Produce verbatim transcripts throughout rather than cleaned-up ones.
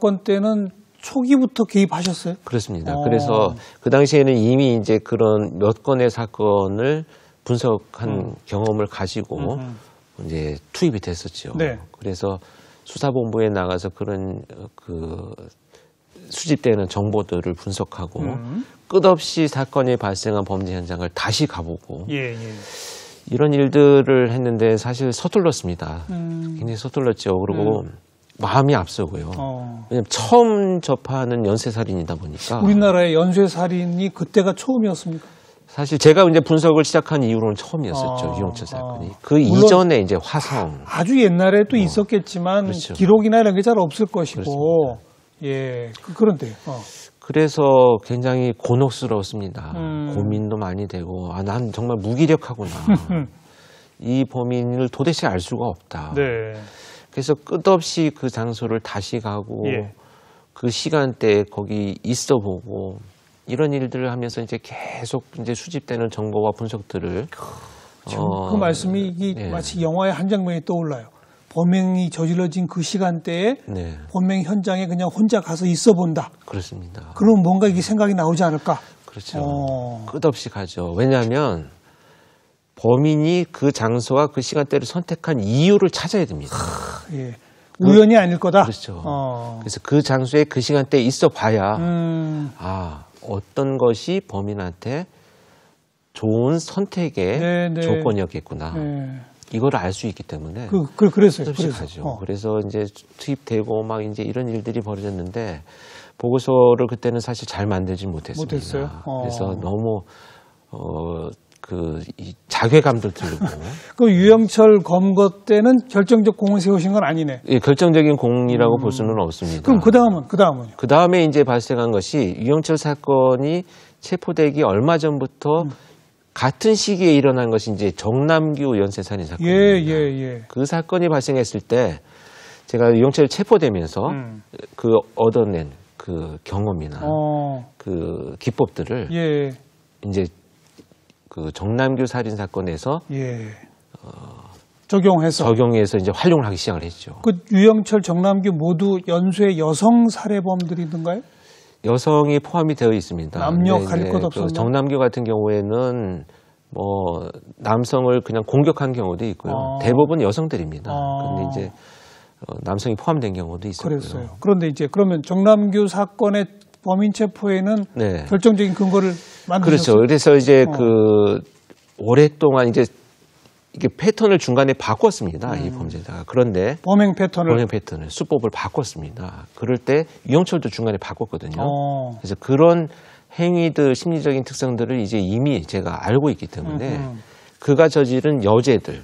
사건 때는 초기부터 개입하셨어요? 그렇습니다. 어. 그래서 그 당시에는 이미 이제 그런 몇 건의 사건을 분석한 음. 경험을 가지고 음. 이제 투입이 됐었죠. 네. 그래서 수사본부에 나가서 그런 그 수집되는 정보들을 분석하고 음. 끝없이 사건이 발생한 범죄 현장을 다시 가보고 예, 예. 이런 일들을 했는데 사실 서툴렀습니다. 음. 굉장히 서툴렀죠. 그리고 음. 마음이 앞서고요. 어. 왜냐하면 처음 접하는 연쇄살인이다 보니까. 우리나라의 연쇄살인이 그때가 처음이었습니까? 사실 제가 이제 분석을 시작한 이후로는 처음이었었죠. 어. 유영철 사건이. 어. 그 이전에 이제 화성. 아주 옛날에 또 어. 있었겠지만 그렇죠. 기록이나 이런 게 잘 없을 것이고. 그렇습니다. 예, 그, 그런데요. 어. 그래서 굉장히 곤혹스러웠습니다. 음. 고민도 많이 되고, 아, 난 정말 무기력하구나. 이 범인을 도대체 알 수가 없다. 네. 그래서 끝없이 그 장소를 다시 가고, 예. 그 시간대에 거기 있어 보고, 이런 일들을 하면서 이제 계속 이제 수집되는 정보와 분석들을. 지금 어, 그 말씀이 이 네. 마치 영화의 한 장면이 떠올라요. 범행이 저질러진 그 시간대에 네. 범행 현장에 그냥 혼자 가서 있어 본다. 그렇습니다. 그럼 뭔가 이게 생각이 나오지 않을까? 그렇죠. 어. 끝없이 가죠. 왜냐하면 범인이 그 장소와 그 시간대를 선택한 이유를 찾아야 됩니다. 하, 예. 우연이 아닐 거다. 그렇죠. 어. 그래서 그 장소에 그 시간대에 있어 봐야 음. 아, 어떤 것이 범인한테 좋은 선택의 네, 네. 조건이었겠구나. 네. 이걸 알 수 있기 때문에 그, 그 그래서요. 그래서 가죠. 어. 그래서 이제 투입되고 막 이제 이런 일들이 벌어졌는데 보고서를 그때는 사실 잘 만들지 못했습니다. 못했어요. 어. 그래서 너무 어, 그 이 자괴감도 들고. 그 유영철 검거 때는 결정적 공을 세우신 건 아니네. 예, 결정적인 공이라고 음. 볼 수는 없습니다. 그럼 그 다음은 그 다음은요? 그 다음에 이제 발생한 것이 유영철 사건이 체포되기 얼마 전부터. 음. 같은 시기에 일어난 것이 이제 정남규 연쇄살인 사건입니다. 예, 예, 예. 그 사건이 발생했을 때 제가 유영철 체포되면서 음. 그 얻어낸 그 경험이나 어. 그 기법들을 예. 이제 그 정남규 살인 사건에서 예. 어, 적용해서 적용해서 이제 활용을 하기 시작을 했죠. 그 유영철, 정남규 모두 연쇄 여성 살해범들이던가요? 여성이 포함이 되어 있습니다. 남녀 가릴 것 없었나? 그 정남규 같은 경우에는 뭐 남성을 그냥 공격한 경우도 있고요. 아. 대부분 여성들입니다. 아. 그런데 이제 남성이 포함된 경우도 있었고요. 그랬어요. 그런데 이제 그러면 정남규 사건의 범인 체포에는 네. 결정적인 근거를 만드셨어요. 그렇죠. 그래서 이제 어. 그 오랫동안 이제 이게 패턴을 중간에 바꿨습니다. 음. 이 범죄자가. 그런데 범행 패턴을 범행 패턴을 수법을 바꿨습니다. 그럴 때 유영철도 중간에 바꿨거든요. 어. 그래서 그런 행위들 심리적인 특성들을 이제 이미 제가 알고 있기 때문에 음흠. 그가 저지른 여죄들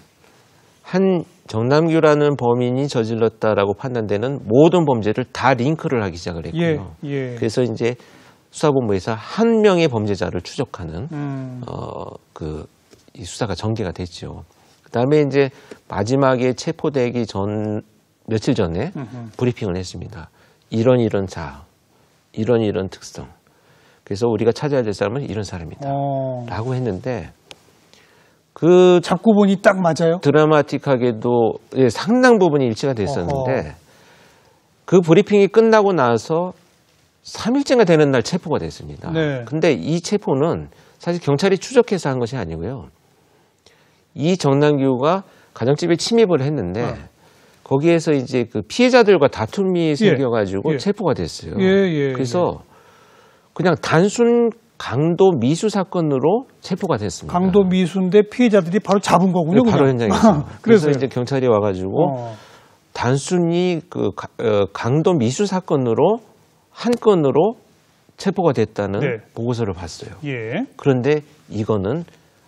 한 정남규라는 범인이 저질렀다라고 판단되는 모든 범죄를 다 링크를 하기 시작을 했고요. 예. 예. 그래서 이제 수사본부에서 한 명의 범죄자를 추적하는 음. 어, 그 이 수사가 전개가 됐죠. 그다음에 이제 마지막에 체포되기 전 며칠 전에 음흠. 브리핑을 했습니다. 이런 이런 자, 이런 이런 특성. 그래서 우리가 찾아야 될 사람은 이런 사람이다. 어. 라고 했는데 그 잡고 보니 딱 맞아요? 드라마틱하게도 예, 상당 부분이 일치가 됐었는데 어허. 그 브리핑이 끝나고 나서 삼 일째가 되는 날 체포가 됐습니다. 네. 근데 이 체포는 사실 경찰이 추적해서 한 것이 아니고요. 이 정남규가 가정집에 침입을 했는데 어. 거기에서 이제 그 피해자들과 다툼이 생겨가지고 예. 체포가 됐어요. 예, 예, 그래서 그냥 단순 강도 미수 사건으로 체포가 됐습니다. 강도 미수인데 피해자들이 바로 잡은 거군요. 네, 바로 그냥. 현장에서. 그래서 이제 경찰이 와가지고 어. 단순히 그 강도 미수 사건으로 한 건으로 체포가 됐다는 네. 보고서를 봤어요. 예. 그런데 이거는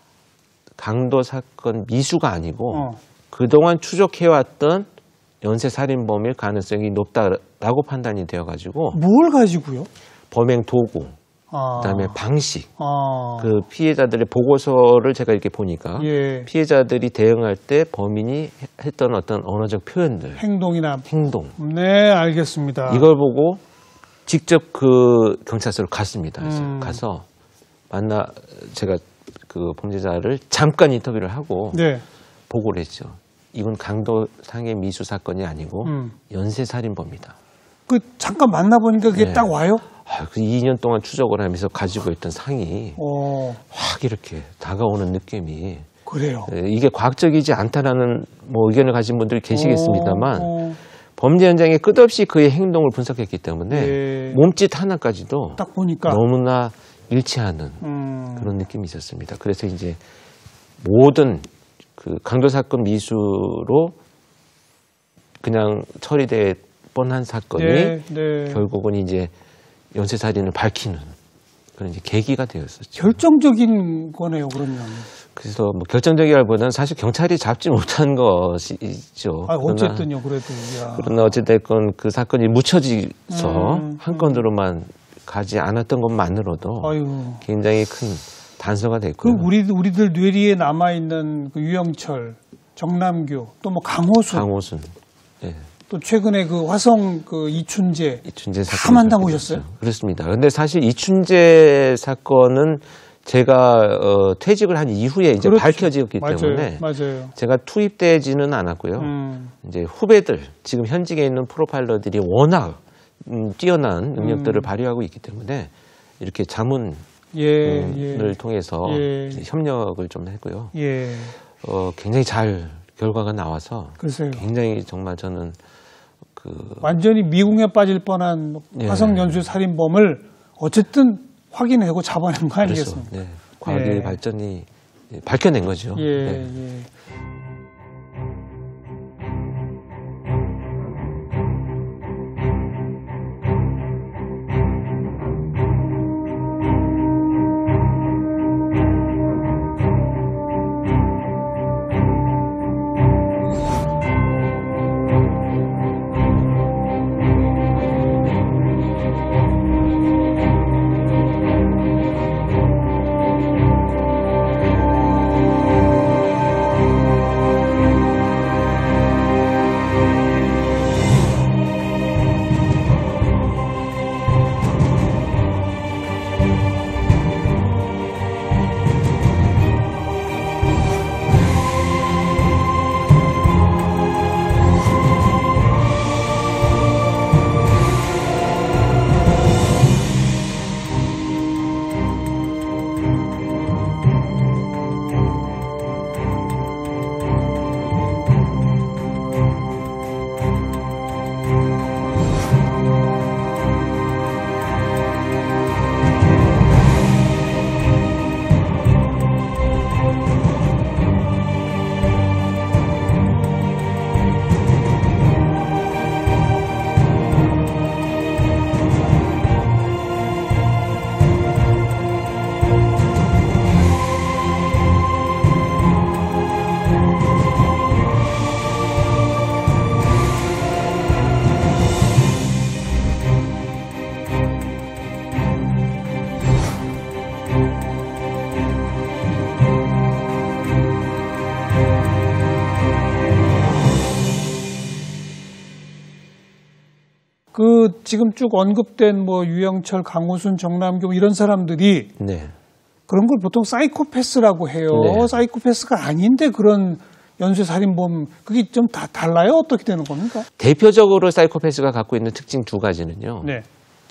강도 사건 미수가 아니고 어. 그동안 추적해왔던 연쇄살인범일 가능성이 높다라고 판단이 되어가지고 뭘 가지고요? 범행 도구, 아. 그다음에 방식, 아. 그 피해자들의 보고서를 제가 이렇게 보니까 예. 피해자들이 대응할 때 범인이 했던 어떤 언어적 표현들, 행동이나 행동. 네, 알겠습니다. 이걸 보고 직접 그 경찰서로 갔습니다. 그래서 음. 가서 만나 제가 그 범죄자를 잠깐 인터뷰를 하고 네. 보고를 했죠. 이건 강도상의 미수 사건이 아니고 음. 연쇄살인범이다. 그 잠깐 만나보니까 그게 네. 딱 와요? 아, 그 이 년 동안 추적을 하면서 가지고 있던 상이 어, 확 이렇게 다가오는 느낌이 그래요. 예, 이게 과학적이지 않다라는 뭐 의견을 가진 분들이 계시겠습니다만 어, 어, 범죄 현장에 끝없이 그의 행동을 분석했기 때문에 예. 몸짓 하나까지도 딱 보니까 너무나 일치하는 음, 그런 느낌이 있었습니다. 그래서 이제 모든 그 강도 사건 미수로 그냥 처리될 뻔한 사건이 네, 네. 결국은 이제 연쇄살인을 밝히는 그런 이제 계기가 되었었죠. 결정적인 거네요, 그러면. 그래서 뭐 결정적이라기보다는 사실 경찰이 잡지 못한 것이죠. 아, 그러나, 어쨌든요, 그래도. 야. 그러나 어찌됐건 그 사건이 묻혀져서 음, 한 건으로만 가지 않았던 것만으로도 아유. 굉장히 큰 단서가 그 됐고요. 우리 우리들 뇌리에 남아 있는 그 유영철, 정남규, 또 뭐 강호순, 강호순, 예, 또 최근에 그 화성 그 이춘재 이춘재 다 사건 만나보셨어요? 그렇습니다. 근데 사실 이춘재 사건은 제가 어, 퇴직을 한 이후에 이제 그렇죠. 밝혀지었기 맞아요, 때문에 맞아요. 제가 투입되지는 않았고요. 음, 이제 후배들 지금 현직에 있는 프로파일러들이 워낙 음, 뛰어난 능력들을 음. 발휘하고 있기 때문에 이렇게 자문을 예, 예, 통해서 예. 이제 협력을 좀 했고요. 예. 어, 굉장히 잘 결과가 나와서 글쎄요. 굉장히 정말 저는 그 완전히 미궁에 빠질 뻔한 예. 화성 연쇄 살인범을 어쨌든 확인하고 잡아낸 거 그래서 아니겠습니까? 네, 과학의 예. 발전이 밝혀낸 거죠. 예, 네. 예. 그 지금 쭉 언급된 뭐 유영철, 강호순, 정남규 이런 사람들이 네. 그런 걸 보통 사이코패스라고 해요. 네. 사이코패스가 아닌데 그런 연쇄살인범 그게 좀 다 달라요? 어떻게 되는 겁니까? 대표적으로 사이코패스가 갖고 있는 특징 두 가지는요. 네.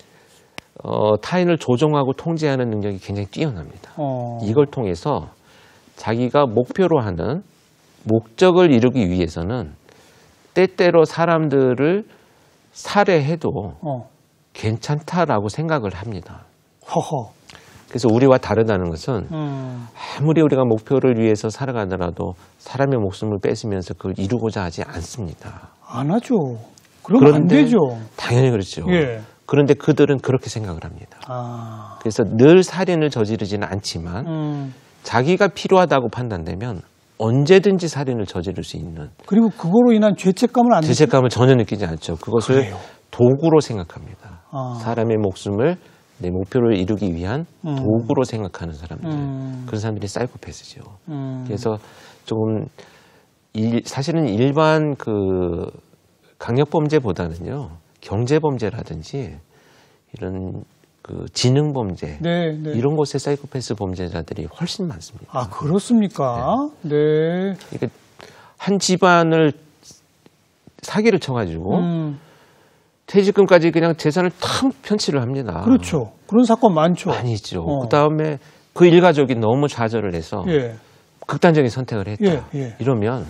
어, 타인을 조종하고 통제하는 능력이 굉장히 뛰어납니다. 어. 이걸 통해서 자기가 목표로 하는 목적을 이루기 위해서는 때때로 사람들을 살해해도 어. 괜찮다라고 생각을 합니다. 허허. 그래서 우리와 다르다는 것은 음. 아무리 우리가 목표를 위해서 살아가더라도 사람의 목숨을 뺏으면서 그걸 이루고자 하지 않습니다. 안 하죠. 그러면 안 되죠. 당연히 그렇죠. 예. 그런데 그들은 그렇게 생각을 합니다. 아. 그래서 늘 살인을 저지르지는 않지만 음. 자기가 필요하다고 판단되면 언제든지 살인을 저지를 수 있는 그리고 그거로 인한 죄책감을 안 느끼 죄책감을 전혀 느끼지 않죠. 그것을 그래요. 도구로 생각합니다. 아. 사람의 목숨을 내 목표를 이루기 위한 음. 도구로 생각하는 사람들. 음. 그런 사람들이 사이코패스죠. 음. 그래서 조금 일, 사실은 일반 그 강력범죄보다는요. 경제범죄라든지 이런 그 지능범죄 네, 네. 이런 곳에 사이코패스 범죄자들이 훨씬 많습니다. 아, 그렇습니까? 네. 이게 한 집안을 사기를 쳐가지고 음. 퇴직금까지 그냥 재산을 탁 편취를 합니다. 그렇죠. 그런 사건 많죠. 많이 있죠. 어. 그다음에 그 일가족이 너무 좌절을 해서 예. 극단적인 선택을 했다. 예, 예. 이러면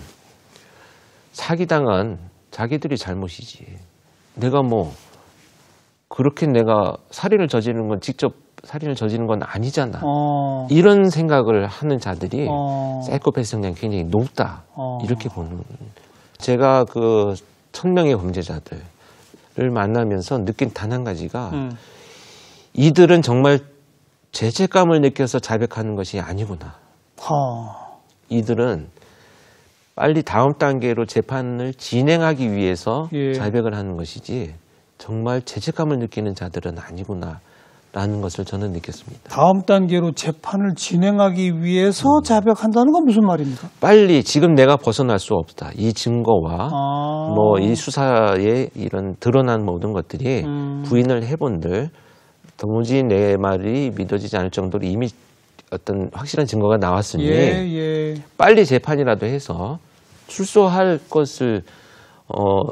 사기당한 자기들이 잘못이지. 내가 뭐 그렇게 내가 살인을 저지르는 건 직접 살인을 저지르는 건 아니잖아. 어. 이런 생각을 하는 자들이 어. 사이코패스 성향이 굉장히 높다. 어. 이렇게 보는. 제가 그 천 명의 범죄자들을 만나면서 느낀 단 한 가지가 음. 이들은 정말 죄책감을 느껴서 자백하는 것이 아니구나. 하. 이들은 빨리 다음 단계로 재판을 진행하기 위해서 예. 자백을 하는 것이지 정말 죄책감을 느끼는 자들은 아니구나라는 것을 저는 느꼈습니다. 다음 단계로 재판을 진행하기 위해서 음. 자백한다는 건 무슨 말입니까? 빨리 지금 내가 벗어날 수 없다. 이 증거와 아. 뭐 이 수사에 이런 드러난 모든 것들이 음. 부인을 해본들 도무지 내 말이 믿어지지 않을 정도로 이미 어떤 확실한 증거가 나왔으니 예, 예. 빨리 재판이라도 해서 출소할 것을 어,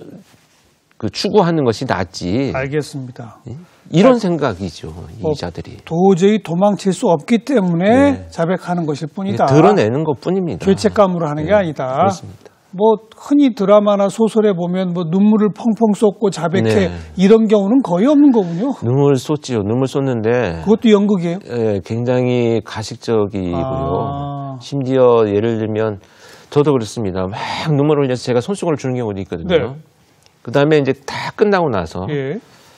그 추구하는 것이 낫지. 알겠습니다. 이런 아, 생각이죠, 어, 이자들이. 도저히 도망칠 수 없기 때문에 네. 자백하는 것일 뿐이다. 드러내는 것뿐입니다. 죄책감으로 하는 게 네, 아니다. 그렇습니다. 뭐 흔히 드라마나 소설에 보면 뭐 눈물을 펑펑 쏟고 자백해 네. 이런 경우는 거의 없는 거군요. 눈물 쏟지요. 눈물 쏟는데 그것도 연극이에요. 예, 굉장히 가식적이고요. 아. 심지어 예를 들면 저도 그렇습니다. 막 눈물을 흘려서 제가 손수건을 주는 경우도 있거든요. 네. 그다음에 이제 다 끝나고 나서 예.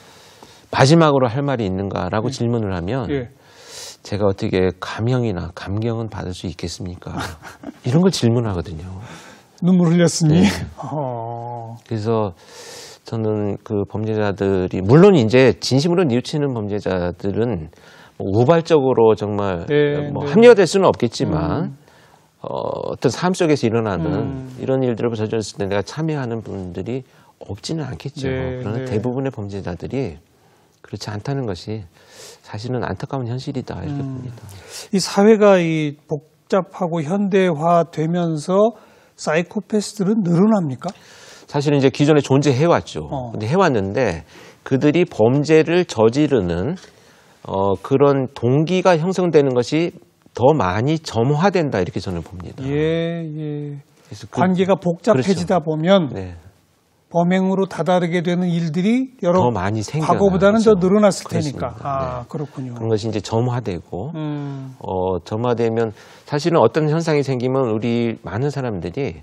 마지막으로 할 말이 있는가라고 질문을 하면 예. 제가 어떻게 감형이나 감경은 받을 수 있겠습니까? 이런 걸 질문하거든요. 눈물 흘렸으니. 네. 어. 그래서 저는 그 범죄자들이 물론 이제 진심으로 뉘우치는 범죄자들은 뭐 우발적으로 정말 네, 뭐 네. 합리화될 수는 없겠지만 음. 어, 어떤 삶 속에서 일어나는 음. 이런 일들을 저질렀을 때 내가 참여하는 분들이 없지는 않겠죠. 네, 그러나 네. 대부분의 범죄자들이 그렇지 않다는 것이 사실은 안타까운 현실이다 이렇게 음. 봅니다. 이 사회가 이 복잡하고 현대화되면서 사이코패스들은 늘어납니까? 사실은 이제 기존에 존재해왔죠. 어. 근데 해왔는데 그들이 범죄를 저지르는 어, 그런 동기가 형성되는 것이 더 많이 점화된다 이렇게 저는 봅니다. 예, 예. 그래서 그- 관계가 복잡해지다 그렇죠. 보면 네. 범행으로 다다르게 되는 일들이 여러 더 많이 생겨나죠. 과거보다는 더 늘어났을 그렇습니다. 테니까. 아, 네. 그렇군요. 그런 것이 이제 점화되고 음, 어, 점화되면 사실은 어떤 현상이 생기면 우리 많은 사람들이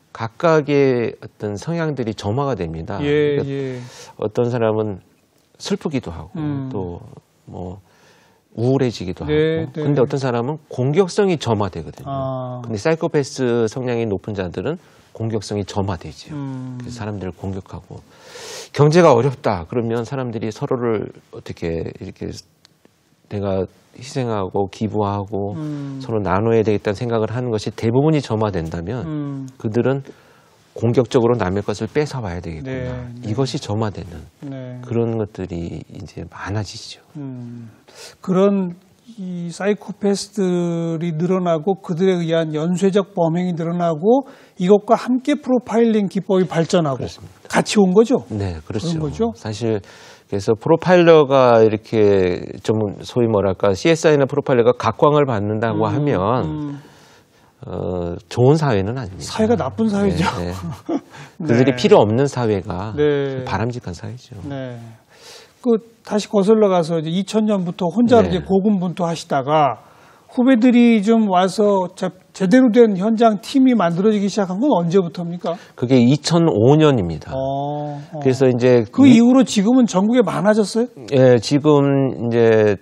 각각의 어떤 성향들이 점화가 됩니다. 예, 그러니까 예. 어떤 사람은 슬프기도 하고 음. 또 뭐 우울해지기도 네, 하고. 네. 근데 어떤 사람은 공격성이 점화되거든요. 아, 근데 사이코패스 성향이 높은 자들은 공격성이 점화되죠. 음, 그래서 사람들을 공격하고 경제가 어렵다 그러면 사람들이 서로를 어떻게 이렇게 내가 희생하고 기부하고 음, 서로 나눠야 되겠다는 생각을 하는 것이 대부분이 점화된다면 음, 그들은 공격적으로 남의 것을 뺏어와야 되겠구나. 네, 네. 이것이 점화되는 네. 그런 것들이 이제 많아지죠. 음, 그런 이 사이코패스들이 늘어나고 그들에 의한 연쇄적 범행이 늘어나고 이것과 함께 프로파일링 기법이 발전하고 그렇습니다. 같이 온 거죠. 네, 그렇죠. 그런 거죠? 사실 그래서 프로파일러가 이렇게 좀 소위 뭐랄까 씨에스아이나 프로파일러가 각광을 받는다고 음, 하면 음, 어, 좋은 사회는 아닙니다. 사회가 나쁜 사회죠. 네, 네. 그들이 네. 필요 없는 사회가 네. 바람직한 사회죠. 네. 그 다시 거슬러 가서 이제 이천 년부터 혼자로 네. 이제 고군분투하시다가 후배들이 좀 와서 제, 제대로 된 현장 팀이 만들어지기 시작한 건 언제부터입니까? 그게 이천오 년입니다. 어, 어. 그래서 이제 그 이- 이후로 지금은 전국에 많아졌어요? 예, 지금 이제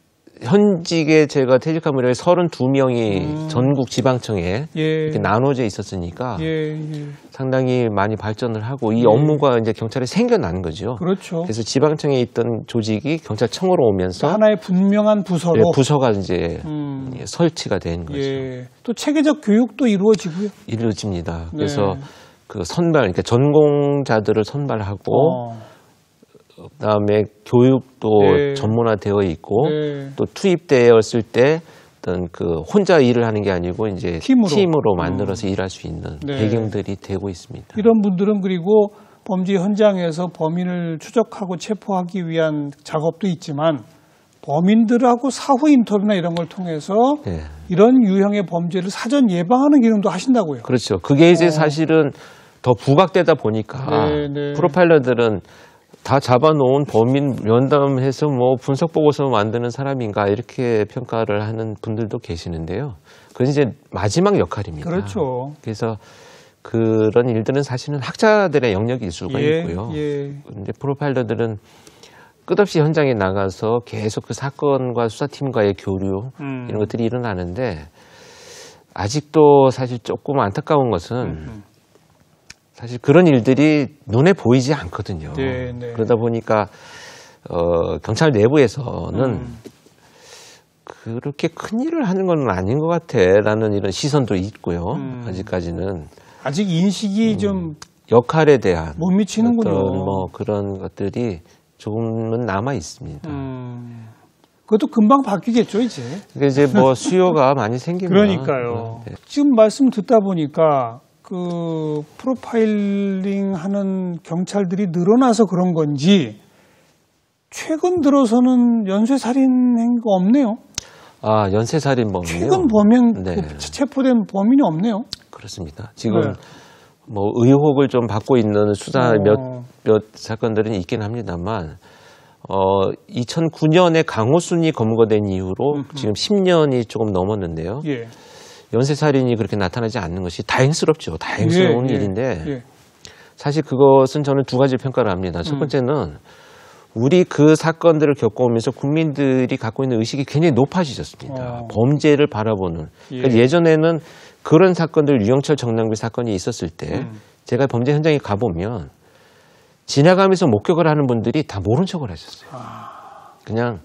현직에 제가 퇴직한 무렵에 서른두 명이 음. 전국 지방청에 예. 이렇게 나눠져 있었으니까 예, 예. 상당히 많이 발전을 하고 이 예. 업무가 이제 경찰에 생겨난 거죠. 그렇죠. 그래서 지방청에 있던 조직이 경찰청으로 오면서 하나의 분명한 부서로. 예, 부서가 이제 음. 예, 설치가 된 거죠. 예. 또 체계적 교육도 이루어지고요. 이루어집니다. 네. 그래서 그 선발, 그러니까 전공자들을 선발하고 어. 그다음에 교육도 네. 전문화되어 있고 네. 또 투입되었을 때 어떤 그 혼자 일을 하는 게 아니고 이제 팀으로. 만들어서 일할 수 있는 네. 배경들이 되고 있습니다. 이런 분들은 그리고 범죄 현장에서 범인을 추적하고 체포하기 위한 작업도 있지만 범인들하고 사후 인터뷰나 이런 걸 통해서 네. 이런 유형의 범죄를 사전 예방하는 기능도 하신다고요. 그렇죠. 그게 이제 어. 사실은 더 부각되다 보니까 네, 네. 프로파일러들은 다 잡아놓은 범인 면담해서 뭐 분석 보고서 만드는 사람인가 이렇게 평가를 하는 분들도 계시는데요. 그건 이제 마지막 역할입니다. 그렇죠. 그래서 그런 일들은 사실은 학자들의 영역일 수가 예, 있고요. 예. 근데 프로파일러들은 끝없이 현장에 나가서 계속 그 사건과 수사팀과의 교류 음. 이런 것들이 일어나는데 아직도 사실 조금 안타까운 것은 음. 사실 그런 일들이 눈에 보이지 않거든요. 네, 네. 그러다 보니까 어, 경찰 내부에서는 음. 그렇게 큰 일을 하는 건 아닌 것 같아라는 이런 시선도 있고요. 음. 아직까지는 아직 인식이 좀 역할에 대한 못 미치는군요. 어떤 뭐 그런 것들이 조금은 남아 있습니다. 음. 그것도 금방 바뀌겠죠, 이제. 그러니까 이제 뭐 수요가 많이 생기면 그러니까요. 네. 지금 말씀 듣다 보니까 그 프로파일링 하는 경찰들이 늘어나서 그런 건지 최근 들어서는 연쇄살인 행위가 없네요. 아 연쇄살인범이요. 최근 범행 네. 그 체포된 범인이 없네요. 그렇습니다. 지금 네. 뭐 의혹을 좀 받고 있는 수사 어. 몇, 몇 사건들은 있긴 합니다만, 어, 이천구 년에 강호순이 검거된 이후로 음흠. 지금 십 년이 조금 넘었는데요. 예. 연쇄살인이 그렇게 나타나지 않는 것이 다행스럽죠. 다행스러운 예, 예, 일인데, 예. 사실 그것은 저는 두 가지 평가를 합니다. 첫 음. 번째는 우리 그 사건들을 겪어오면서 국민들이 갖고 있는 의식이 굉장히 높아지셨습니다. 어. 범죄를 바라보는. 예. 그러니까 예전에는 그런 사건들, 유영철 정남규 사건이 있었을 때 음. 제가 범죄 현장에 가보면 지나가면서 목격을 하는 분들이 다 모른 척을 하셨어요. 아. 그냥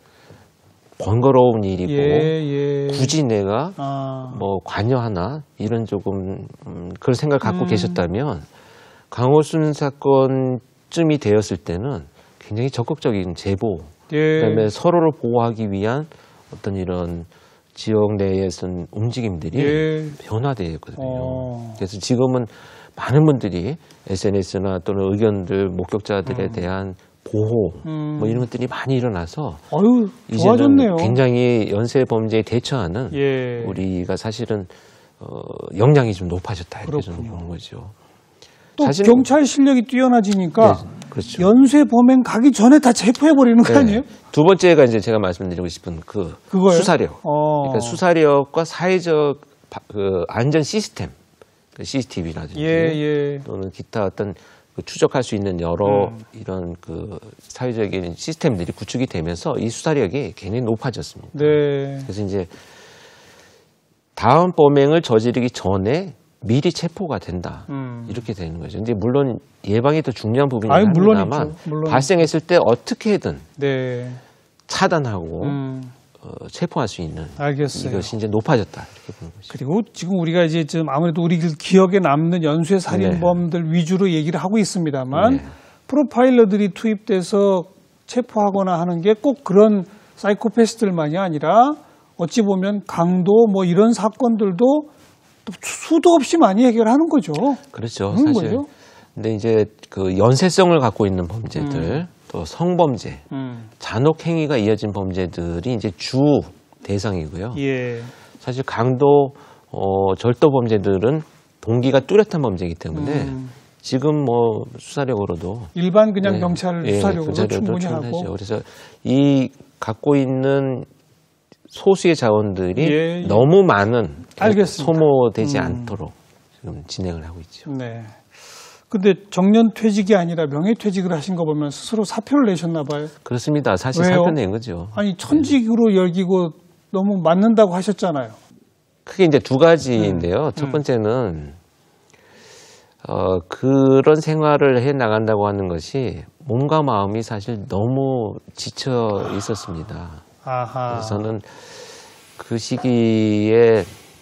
번거로운 일이고 예, 예. 굳이 내가 아. 뭐 관여하나 이런 조금 음, 그런 생각을 갖고 음. 계셨다면 강호순 사건쯤이 되었을 때는 굉장히 적극적인 제보, 예. 그다음에 서로를 보호하기 위한 어떤 이런 지역 내에선 움직임들이 예. 변화되었거든요. 어. 그래서 지금은 많은 분들이 에스엔에스나 또는 의견들, 목격자들에 음. 대한 보호 음. 뭐 이런 것들이 많이 일어나서 어유, 이제는 좋아졌네요. 굉장히 연쇄 범죄에 대처하는 예. 우리가 사실은 어, 역량이 좀 높아졌다 이렇게 저는 그렇군요. 보는 거죠. 또 사실은- 경찰 실력이 뛰어나지니까 네, 그렇죠. 연쇄 범행 가기 전에 다 체포해 버리는 거 네. 아니에요? 두 번째가 이제 제가 말씀드리고 싶은 그 그거예요? 수사력. 어. 그러니까 수사력과 사회적 바- 그 안전 시스템, 그 씨씨티비라든지 예, 예. 또는 기타 어떤 그 추적할 수 있는 여러 음. 이런 그 사회적인 시스템들이 구축이 되면서 이 수사력이 굉장히 높아졌습니다. 네. 그래서 이제 다음 범행을 저지르기 전에 미리 체포가 된다. 음. 이렇게 되는 거죠. 근데 물론 예방이 더 중요한 부분이긴 아유, 물론이죠. 합니다만 물론. 발생했을 때 어떻게든 네. 차단하고 음. 어, 체포할 수 있는 알겠어요. 이것이 이제 높아졌다 이렇게 보는 거죠. 그리고 지금 우리가 이제 좀 아무래도 우리 기억에 남는 연쇄 살인범들 위주로 얘기를 하고 있습니다만 네. 프로파일러들이 투입돼서 체포하거나 하는 게 꼭 그런 사이코패스들만이 아니라 어찌 보면 강도 뭐 이런 사건들도 또 수도 없이 많이 해결하는 거죠. 그렇죠. 그런 사실. 거죠. 근데 이제 그 연쇄성을 갖고 있는 범죄들, 또 성범죄, 음. 잔혹 행위가 이어진 범죄들이 이제 주 대상이고요. 예. 사실 강도, 어, 절도 범죄들은 동기가 뚜렷한 범죄이기 때문에 음. 지금 뭐 수사력으로도 일반 그냥 네. 경찰 예, 수사력으로 경찰력도 충분히 충분하죠. 하고. 그래서 이 갖고 있는 소수의 자원들이 예, 예. 너무 많은 알겠습니다. 소모되지 음. 않도록 지금 진행을 하고 있죠. 네. 근데 정년 퇴직이 아니라 명예 퇴직을 하신 거 보면 스스로 사표를 내셨나 봐요. 그렇습니다. 사실 왜요? 사표 낸 거죠. 아니 천직으로 열기고 너무 맞는다고 하셨잖아요. 크게 이제 두 가지인데요. 음. 첫 번째는 어, 그런 생활을 해 나간다고 하는 것이 몸과 마음이 사실 너무 지쳐 있었습니다. 아하. 그래서 저는 그 시기에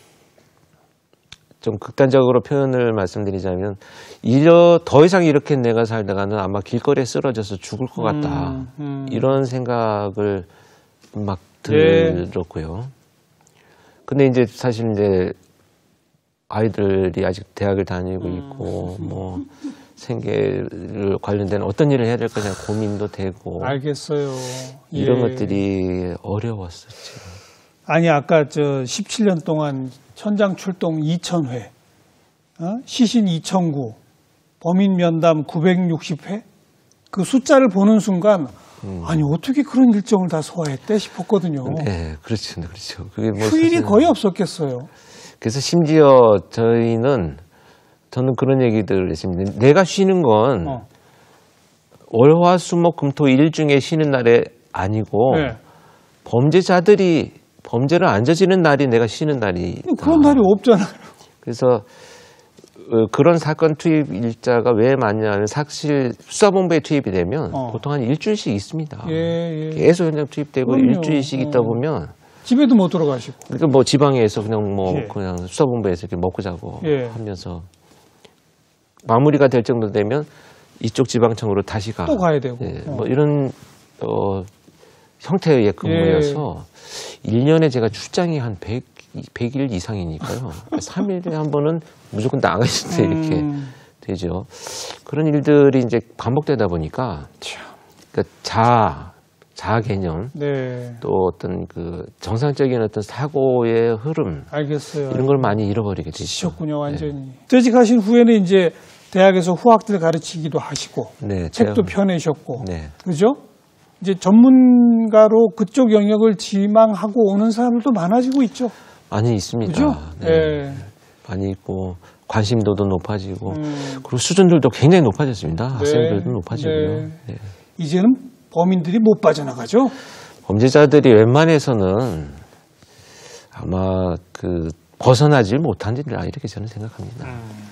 좀 극단적으로 표현을 말씀드리자면 이러 더 이상 이렇게 내가 살다가는 아마 길거리에 쓰러져서 죽을 것 같다. 음, 음. 이런 생각을 막 네. 들었고요. 근데 이제 사실 이제 아이들이 아직 대학을 다니고 있고 뭐 생계를 관련된 어떤 일을 해야 될 거냐 고민도 되고 알겠어요. 이런 예. 것들이 어려웠었죠. 아니 아까 저 십칠 년 동안 현장 출동 이천 회, 어? 시신 이천 구, 범인 면담 구백육십 회, 그 숫자를 보는 순간 음. 아니 어떻게 그런 일정을 다 소화했대 싶었거든요. 네, 그렇죠, 그렇죠. 그게 뭐 휴일이 사실은- 거의 없었겠어요. 그래서 심지어 저희는 저는 그런 얘기들을 했습니다. 내가 쉬는 건 어. 월화수목금토 일 중에 쉬는 날에 아니고 네. 범죄자들이 범죄를 안 저지른 날이 내가 쉬는 날이 그런 날이 없잖아요. 그래서 어, 그런 사건 투입 일자가 왜 많냐면 사실 수사본부에 투입이 되면 어. 보통 한 일주일씩 있습니다. 예, 예. 계속 현장 투입되고 그럼요. 일주일씩 있다 어. 보면 집에도 못 들어가시고. 그러니까 뭐 지방에서 그냥 뭐 예. 그냥 수사본부에서 이렇게 먹고 자고 예. 하면서 마무리가 될 정도 되면 이쪽 지방청으로 다시 가. 또 가야 되고. 예, 어. 뭐 이런 어, 형태의 근무여서 일 년에 제가 출장이 한 백, 백 일 이상이니까요. 삼 일에 한 번은 무조건 나가실 때 이렇게 음. 되죠. 그런 일들이 이제 반복되다 보니까 참. 그러니까 자아, 자아 개념 네. 또 어떤 그 정상적인 어떤 사고의 흐름 알겠어요. 이런 걸 많이 잃어버리게 되죠. 지셨군요, 완전히. 퇴직하신 후에는 이제 대학에서 후학들 가르치기도 하시고, 네, 책도 제가- 펴내셨고, 네. 그죠? 이제 전문가로 그쪽 영역을 지망하고 오는 사람들도 많아지고 있죠. 많이 있습니다. 그죠? 네. 예. 많이 있고 관심도도 높아지고 음. 그리고 수준들도 굉장히 높아졌습니다. 네. 학생들도 높아지고요. 네. 네. 이제는 범인들이 못 빠져나가죠. 범죄자들이 웬만해서는 아마 그 벗어나질 못한다 이렇게 저는 생각합니다.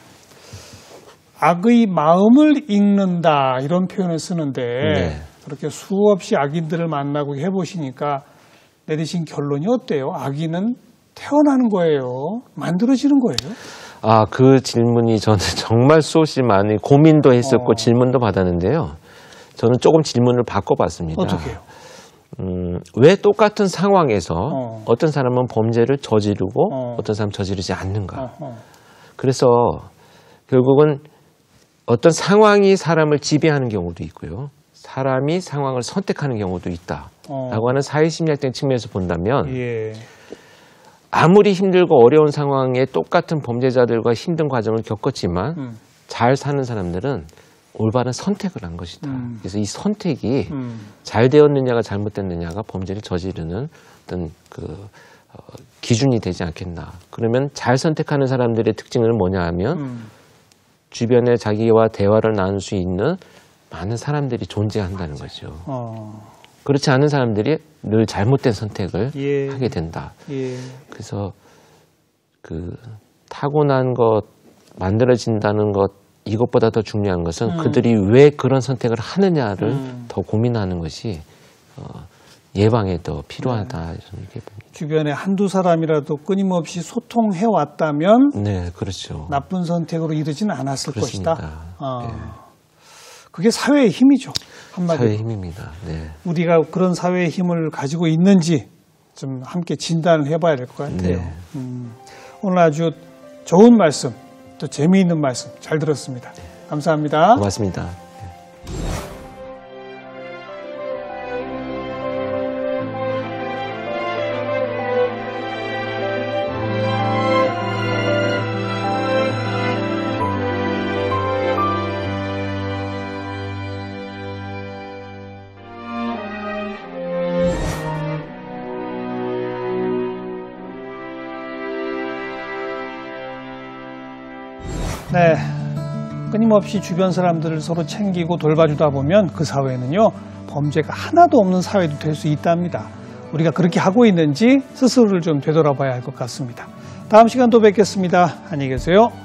악의 마음을 읽는다 이런 표현을 쓰는데 네. 그렇게 수없이 악인들을 만나고 해보시니까 내리신 결론이 어때요? 악인은 태어나는 거예요? 만들어지는 거예요? 아, 그 질문이 저는 정말 수없이 많이 고민도 했었고 어. 질문도 받았는데요. 저는 조금 질문을 바꿔봤습니다. 어떻게 해요? 음, 왜 똑같은 상황에서 어. 어. 떤 사람은 범죄를 저지르고 어. 어. 떤 사람은 저지르지 않는가. 어, 어. 그래서 결국은 어떤 상황이 사람을 지배하는 경우도 있고요. 사람이 상황을 선택하는 경우도 있다라고 어. 하는 사회심리학적인 측면에서 본다면 예. 아무리 힘들고 어려운 상황에 똑같은 범죄자들과 힘든 과정을 겪었지만 음. 잘 사는 사람들은 올바른 선택을 한 것이다. 음. 그래서 이 선택이 음. 잘 되었느냐가 잘못됐느냐가 범죄를 저지르는 어떤 그 어, 기준이 되지 않겠나. 그러면 잘 선택하는 사람들의 특징은 뭐냐 하면 음. 주변에 자기와 대화를 나눌 수 있는 많은 사람들이 존재한다는 거죠. 어. 그렇지 않은 사람들이 늘 잘못된 선택을 예. 하게 된다. 예. 그래서 그 타고난 것, 만들어진다는 것 이것보다 더 중요한 것은 음. 그들이 왜 그런 선택을 하느냐를 음. 더 고민하는 것이 어, 예방에 더 필요하다. 저는 이렇게 봅니다. 주변에 한두 사람이라도 끊임없이 소통해 왔다면 네, 그렇죠. 나쁜 선택으로 이르지는 않았을 그렇습니다. 것이다. 어. 네. 그게 사회의 힘이죠. 한마디로. 사회의 힘입니다. 네. 우리가 그런 사회의 힘을 가지고 있는지 좀 함께 진단을 해봐야 될 것 같아요. 네. 음, 오늘 아주 좋은 말씀, 또 재미있는 말씀 잘 들었습니다. 감사합니다. 고맙습니다. 네. 끊임없이 주변 사람들을 서로 챙기고 돌봐주다 보면 그 사회는요, 범죄가 하나도 없는 사회도 될 수 있답니다. 우리가 그렇게 하고 있는지 스스로를 좀 되돌아봐야 할 것 같습니다. 다음 시간 또 뵙겠습니다. 안녕히 계세요.